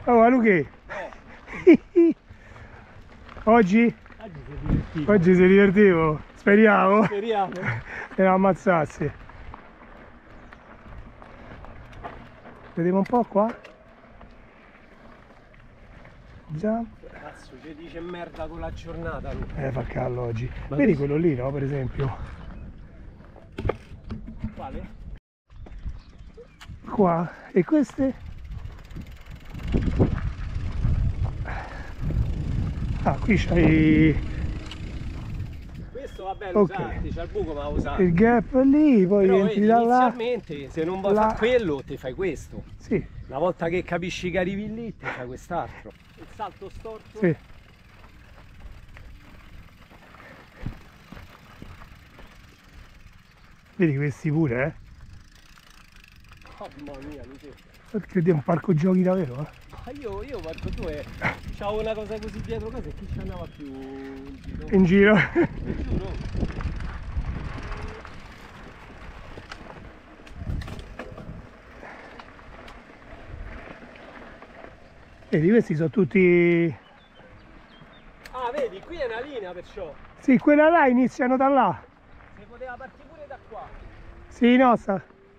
Oh, Luque. Oggi? Oggi si divertivo. Speriamo. Speriamo. E non ammazzarsi. Vediamo un po' qua. Jump. Cazzo, ci dice merda con la giornata. Fa caldo oggi. Ma Vedi tu... quello lì, no? Per esempio. Quale? Qua. E queste? Ah, qui c'hai... Questo va bene, usarti, c'è il buco ma usarti. Il gap lì, poi però entri da là. inizialmente se non vuoi fare quello ti fai questo. Sì. Una volta che capisci che arrivi lì ti fai quest'altro. Il salto storto. Sì. Vedi questi pure, eh? Oh, mamma mia, Lucio. Perché è un parco giochi davvero, eh? Ma io guardo due, c'avevo una cosa così dietro casa e chi ci andava più in giro. Ti giuro. Vedi, questi sono tutti... Ah, vedi, qui è una linea perciò. Sì, quella là iniziano da là. Si poteva partire pure da qua. Sì, no, sta...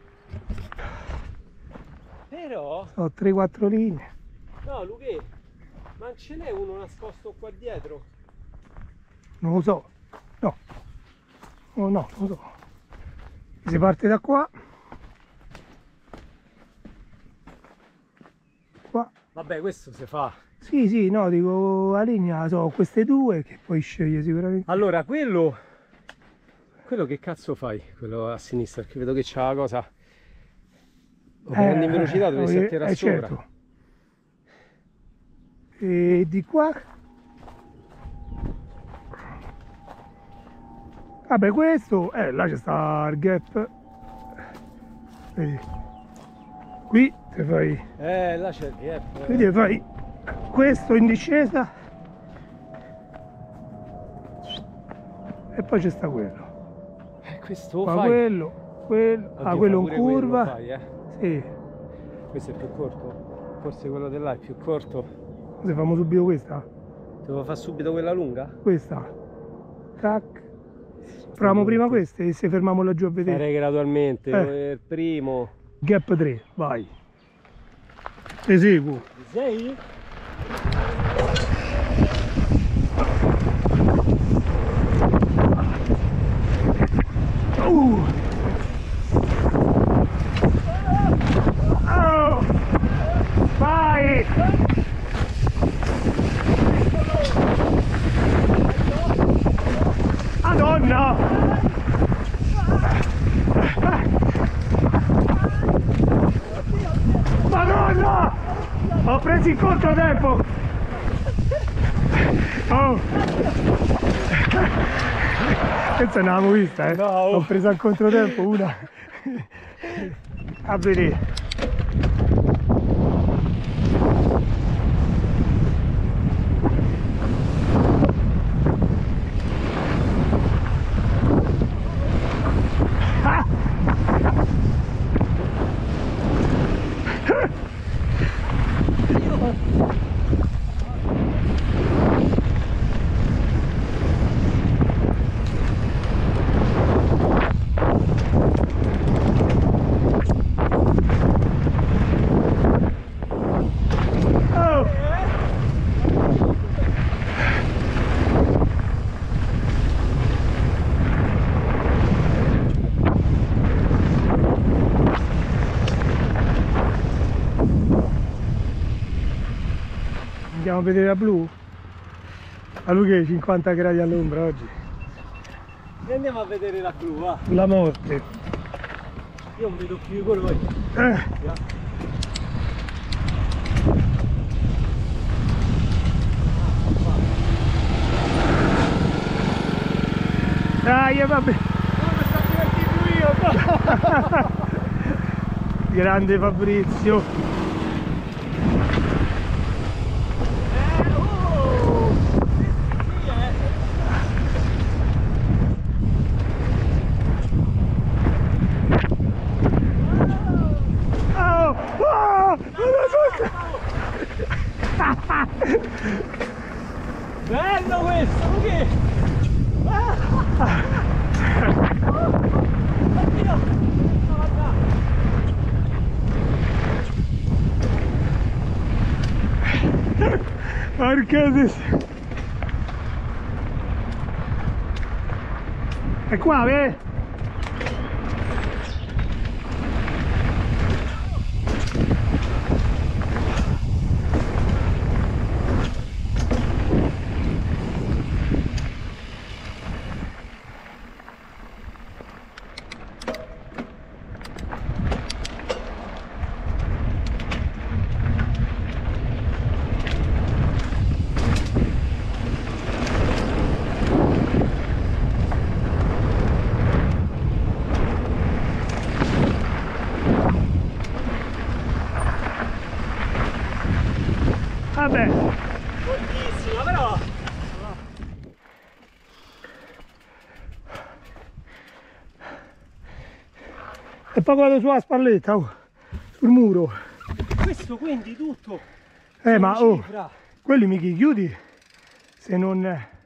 Però... Sono 3-4 linee. No, Luque, ma non ce n'è uno nascosto qua dietro? Non lo so. No. Oh, no, non lo so. Si parte da qua. Qua. Vabbè, questo si fa. Sì, sì, no, dico la linea, so queste due che puoi scegliere sicuramente. Allora, quello che cazzo fai? Quello a sinistra, perché vedo che c'ha la cosa. Lo prendi in velocità, dovresti attirare sopra. Certo. E di qua? Vabbè, questo, là c'è sta il gap. Vedi. Qui ti fai. Là c'è il gap. Quindi fai questo in discesa e poi c'è sta quello. Questo lo qua fai. quello. Oddio, Quello in pure curva. quello fai, Sì. Questo è più corto. Forse quello di là è più corto. Se facciamo subito questa? Devo fare subito quella lunga? Questa. Tac. Proviamo prima queste e se fermiamo laggiù a vedere. Farei gradualmente. Il primo. Gap 3, vai. Eseguo. Sei? Oh, vai! Madonna! Madonna! Ho preso il controtempo! Oh! Questa non l'avevamo vista, eh? No. Ho preso al controtempo una. A vedere. Andiamo a vedere la blu? A lui che 50 gradi all'ombra oggi. E andiamo a vedere la blu, va. La morte. Io non vedo più i colori. Dai, vabbè. Come sta divertendo io? Grande Fabrizio. Oh, non lo so. Bello questo, che? Marchesis. È qua, vedi? Vabbè, Fortissima, però. e poi vado sulla spalletta, oh, sul muro. Questo quindi tutto. Ma oh, cifra. quelli mi chiudi se non